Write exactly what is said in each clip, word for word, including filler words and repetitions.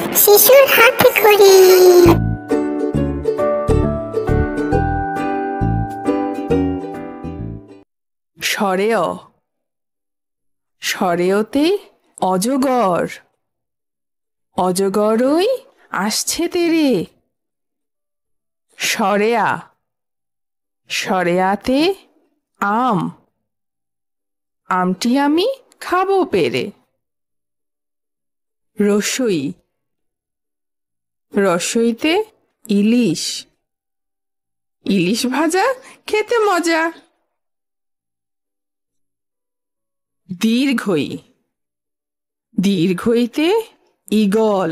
শিশুর হাতে খড়ি। স্বরেয় স্বরেয়তে অজগর, অজগরই আসছে তেরে। স্বরেয়া স্বরেয়াতে আম, আমটি আমি খাবো পেরে। রসই রসইতে ইলিশ, ইলিশ ভাজা খেতে মজা। দীর্ঘই দীর্ঘইতে ঈগল,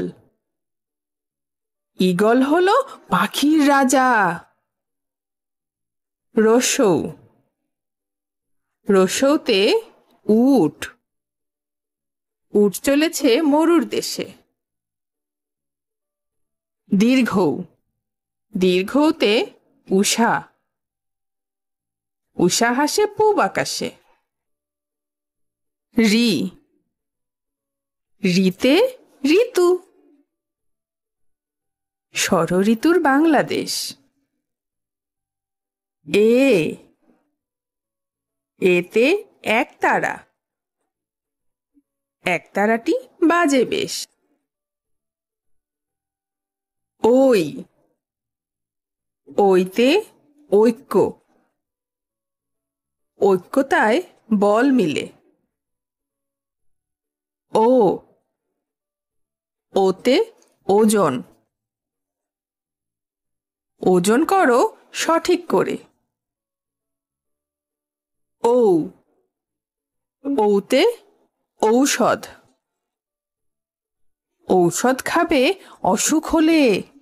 ঈগল হলো পাখির রাজা। রসৌ রসৌতে উট, উট চলেছে মরুর দেশে। দীর্ঘৌ দীর্ঘৌতে উষা, উষা হাসে পূব আকাশে। রি রিতে ঋতু, ষড়ঋতুর বাংলাদেশ। এ এতে একতারা, একতারাটি বাজে বেশ। ওই ওইতে ঐক্য, ঐক্যতায় বল মিলে। ও ওতে ওজন, ওজন করো সঠিক করে। ঔ ঔতে ঔষধ, ঔষধ খাবে অসুখ হলে।